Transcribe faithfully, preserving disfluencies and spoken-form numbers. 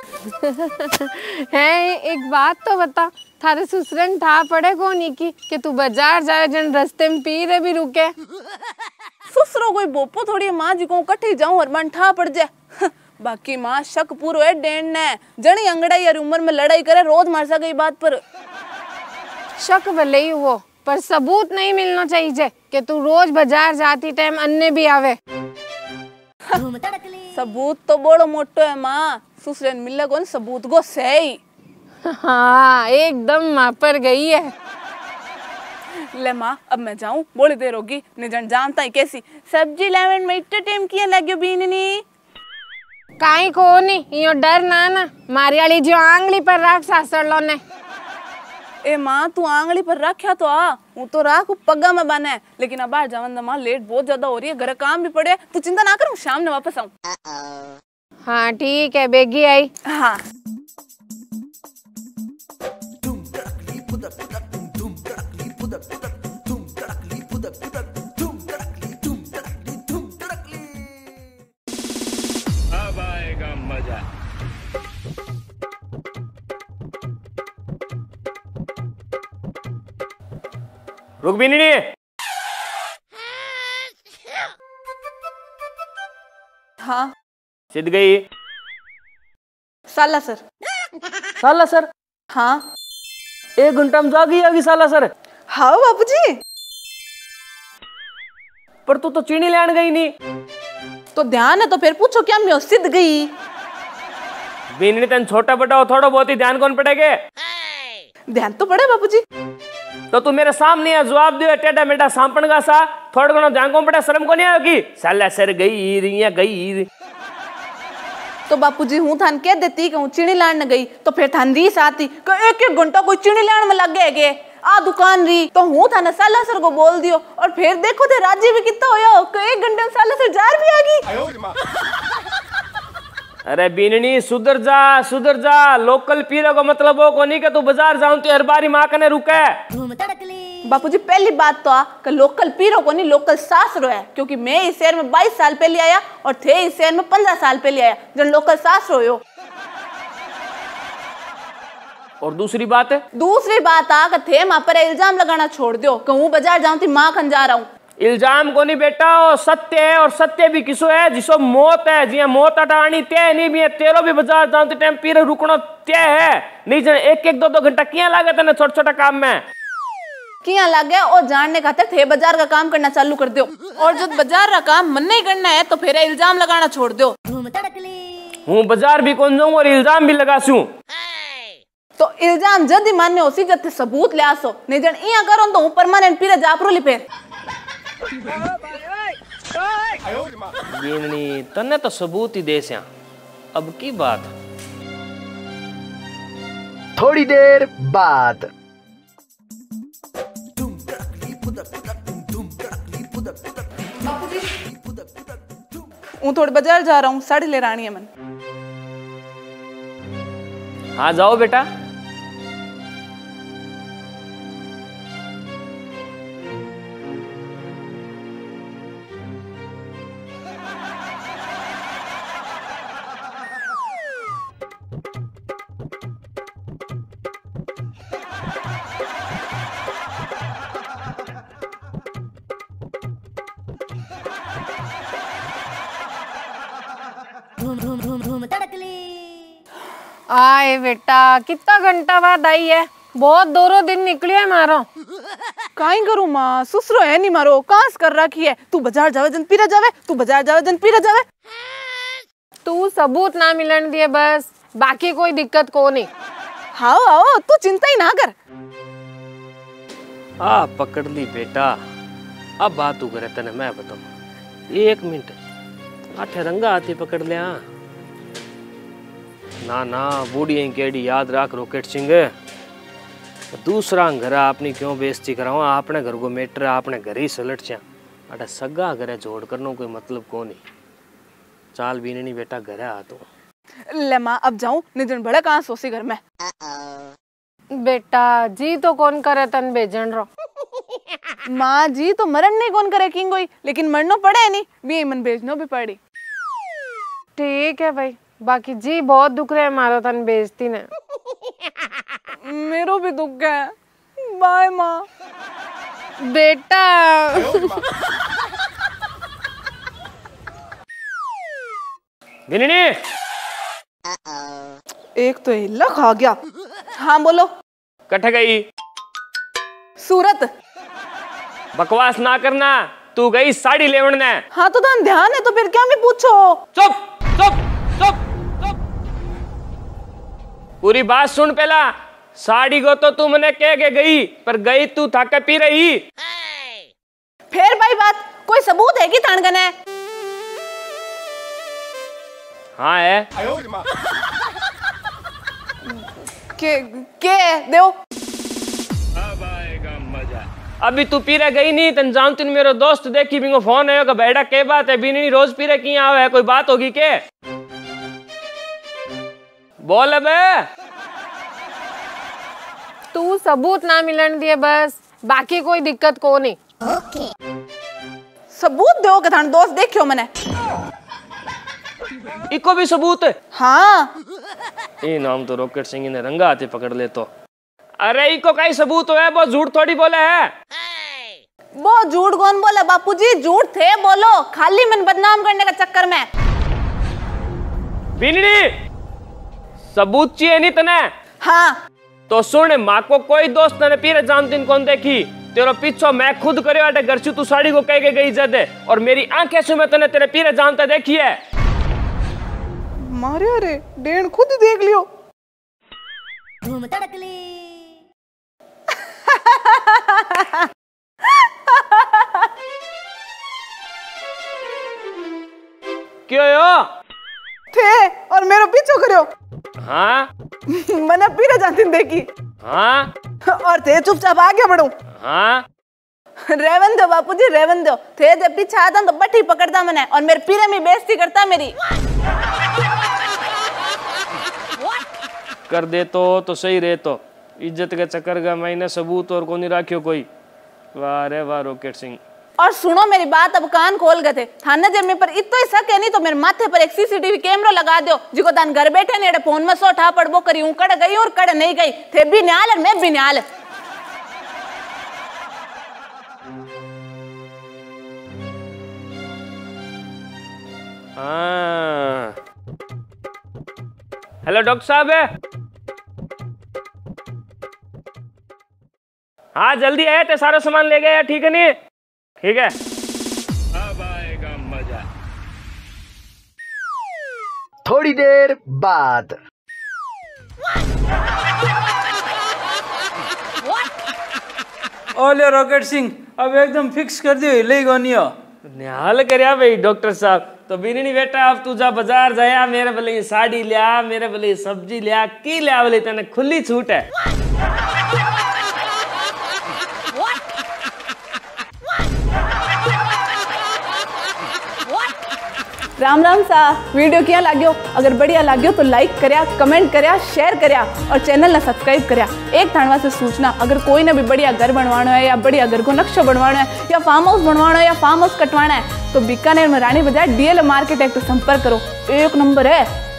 है एक बात तो बता, थारे ससुरन ठा पड़े कोनी की कि तू बाजार जाए जन रास्ते में पी रे भी रुके। ससुरो कोई बोपो थोड़ी माँ जी को कठी जाऊं और मन ठा पड़ जाए। बाकी माँ शक पूरो है डेन ने जनी अंगड़ाई यार उम्र में लड़ाई करे रोज मार सा गई बात पर। शक भले ही वो पर सबूत नहीं मिलना चाहिए कि तू रोज बाजार जाती टाइम अन्य भी आवे। सबूत तो बड़ो मोटो है माँ, ससुरन मिले कौन सबूत को सही। हाँ एकदम माँ पर गई है। ले माँ अब मैं जाऊं, बोली देर होगी निजन जानता ही कैसी सब्जी लेवन में इतने टाइम किया लगे बीननी। काई को नहीं यो डर ना ना मारी वाली जो आंगली पर रख सासर लो ने। ए माँ तू आंगली पर रखा तो आ, वो तो राख पग्गा में बना है, लेकिन अब बाहर जावन माँ लेट बहुत ज्यादा हो रही है, घर काम भी पड़े, तू चिंता ना कर, मैं शाम में वापस आऊं। हाँ ठीक है बेगी आई। हाँ अब आएगा मजा। रुक भी नहीं। हाँ सिद्ध गई। साला सर। साला सर? हाँ एक घंटा में जागी आगी साला सर। हाँ बाबूजी। पर तू तो चीनी लेने गई नहीं। तो ध्यान है तो फिर पूछो क्या मैं सिद्ध गई। बीननी तेन छोटा बड़ा हो, थोड़ा बहुत ही ध्यान कौन पड़ेगे? ध्यान तो पड़े बाबूजी। तो तू मेरे सामने है जवाब दियो टेढ़ा मेढ़ा सांपन का सा, थोड़ा घणो ध्यान कौन पड़े, शर्म को नहीं आएगी? साला सर गई रिया गई। तो बापूजी हूँ थान कह देती कि हूँ चीनी लाने गई तो फिर थान रीस आती कि एक एक घंटा कोई चीनी लाने में लग गए आ दुकान री, तो हूँ थाने साला सर को बोल दियो और फिर देखो थे राजी भी कितना होया कि एक घंटे में साला सर जार भी आ गई। अरे बीननी सुधर जा सुधर जा, लोकल पीरे को मतलब वो को नहीं कि तू बाजार जाऊं तो हर बारी माँ कने रुके। बापूजी पहली बात तो आ कि लोकल पीरो को नहीं लोकल सासरो है, क्योंकि मैं इस शहर में बाईस साल पहले आया और थे इस शहर में पंद्रह साल पहले आया जन लोकल सासरो हो। और दूसरी बात है दूसरी बात आ कि थे माँ पर इल्जाम लगाना छोड़ दियो कि हूँ बाजार जाऊं थी माँ खन जा रहा हूँ। इल्जाम को नहीं बेटा, और सत्य है, और सत्य भी किसो है जिसो मौत है, जिया मौत हटानी ते नहीं भी है, तेरो भी बाजार जाऊं तो टाइम पीरे रुकना ते है नहीं जन एक एक दो दो घंटा किया लागे तने छोटा छोटा काम में किया लागे और जानने खातिर थे बाजार का काम करना चालू कर दो, और जो बाजार का काम मन नहीं करना है तो फिर इल्जाम लगाना छोड़ दो। हूँ बाजार भी कौन जाऊं और इल्जाम भी लगासूं। तो इल्जाम जद ही मान्य होसी जद सबूत ले आसो, नहीं जन इया करो तो हूँ परमानेंट पीरे जापरो लिपेर। बीननी तने तो सबूत ही दे स्या, अब की बात। थोड़ी देर बाद हूँ थोड़ी बाजार जा रहा हूँ, साड़ी ले रानी है मन। हाँ जाओ बेटा। आए बेटा कितना घंटा बाद आई है, बहुत दोनों दिन निकली है मारो। काई करूँ माँ, ससुरो है नहीं मारो, कांस कर रखी है। तू बाजार जावे जन पीरा जावे, तू बाजार जावे जन पीरा जावे। तू सबूत ना मिलन दिए बस, बाकी कोई दिक्कत को नहीं। हाँ आओ तू चिंता ही ना कर। आ पकड़ ली बेटा, अब बात तू करे तने मैं बताऊं। एक मिनट आठे रंगा आती पकड़ लिया। ना ना बूढ़ी केड़ी याद रख रॉकेट सिंह, दूसरा घर अपनी क्यों बेइज्जती कराओ, अपने घर को मेटर अपने घर ही सलट चा, अटा सगा घरे जोड़ करनो कोई मतलब को नहीं। चाल भी नहीं बेटा घरे आ तो। ले माँ अब जाऊं, निजन बड़े कहाँ सोसी घर में। बेटा जी तो कौन करे तन भेजन रो। माँ जी तो मरण नहीं कौन करे किंग कोई, लेकिन मरनो पड़े नहीं भी मन भेजनो भी पड़ी। ठीक है भाई बाकी जी बहुत दुख रहा है मारो तन बेइज्जती ने। मेरो भी दुख है। बाय माँ। बेटा बिननी एक तो हिल्ला खा गया। हाँ बोलो। कट गई। सूरत। बकवास ना करना, तू गई साड़ी लेवन ने। हाँ तो धन ध्यान है तो फिर क्या मैं पूछो। चुप चुप चुप चुप। पूरी बात सुन पहला। साड़ी को तो तू मने कह के गई, पर गई तू थक पी रही। फिर भाई बात कोई सबूत है कि थानगन है? हाँ है। के के देव। अब आएगा मजा। अभी तू पीरे गई नहीं तन जानती मेरा दोस्त देखी बिंगो फोन है का बेटा के बात है बिनी रोज पीरे की आवे है, कोई बात होगी के? बोल बे। तू सबूत ना मिलन दिए बस, बाकी कोई दिक्कत को नहीं। ओके। सबूत दो के थान दोस्त देखियो मने। इको भी सबूत है? हाँ। ये नाम तो रॉकेट सिंह ने रंगा हाथे पकड़ ले तो। अरे इको कई सबूत है, वो झूठ थोड़ी बोले है। वो झूठ कौन बोला बापूजी? झूठ थे बोलो, खाली मन बदनाम करने का चक्कर में। बिननी सबूत चाहिए नहीं तने? हाँ। तो सुन, माँ को कोई दोस्त ने पीरे जानती कौन देखी, तेरा पीछो मैं खुद करे अटे घर से तू साड़ी को कह के गई जदे, और मेरी आंखें से मैं तने तेरे पीरे जानता देखी है। मारे अरे डेढ़ खुद देख लियो। धूम तड़कली। क्यों यो? थे और मेरो पीछो करियो। हाँ। मने पीरे जानती देखी। हाँ। और थे चुपचाप आगे बढ़ो। हाँ। रेवन दो बापूजी रेवन दो। थे जब पीछे आता तो बट्टी पकड़ता मने और मेरे पीरे में बेइज्जती करता मेरी। कर दे तो तो सही रहे तो इज्जत के चक्कर का मैंने सबूत और को नहीं राखियो कोई। वाह रे वाह रॉकेट सिंह। और सुनो मेरी बात, अब कान खोल गए थे थाना जब में पर इतो ही सक है नहीं तो मेरे माथे पर एक सीसीटीवी कैमरा लगा दो, जिको तान घर बैठे नेड़े फोन में सो ठा पड़बो करी हूं, कड़ गई और कड़ नहीं गई थे भी न्याल और मैं भी न्याल। हाँ। हेलो डॉक्टर साहब है? हाँ जल्दी आए थे, सारा सामान ले गए, ठीक है नहीं? ठीक है। अब आएगा मजा। थोड़ी देर बाद। ओले रॉकेट सिंह अब एकदम फिक्स कर दियो ले गोनियो। निहाल करया भाई डॉक्टर साहब। तो बिनी बेटा अब तू जा बाजार जाया, मेरे बोले साड़ी लिया, मेरे बोले सब्जी लिया, की लिया बोले तेने खुली छूट है। राम राम सा वीडियो क्या लाग्यो? अगर बढ़िया लाग्यो तो लाइक करया, कमेंट करया, शेयर करया और चैनल ना सब्सक्राइब करया। एक थानवा से सूचना, अगर कोई ने भी बढ़िया घर बनवाना है या बढ़िया घर को नक्शा बनवाना है या फार्म हाउस बनवाना है या फार्म हाउस कटवाना है तो बीकानेर में रानी बाजार डीएल मार्केट एक तो संपर्क करो, एक नंबर है।